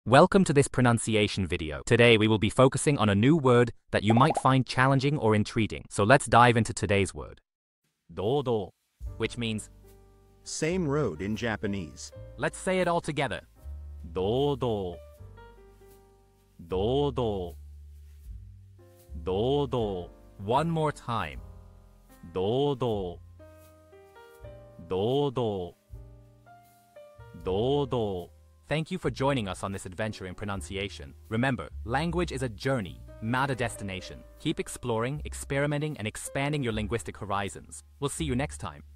Welcome to this pronunciation video. Today we will be focusing on a new word that you might find challenging or intriguing. So let's dive into today's word. Doudou, which means same road in Japanese. Let's say it all together. Doudou. Doudou. Doudou. One more time. Doudou. Doudou. Doudou. Thank you for joining us on this adventure in pronunciation. Remember, language is a journey, not a destination. Keep exploring, experimenting, and expanding your linguistic horizons. We'll see you next time.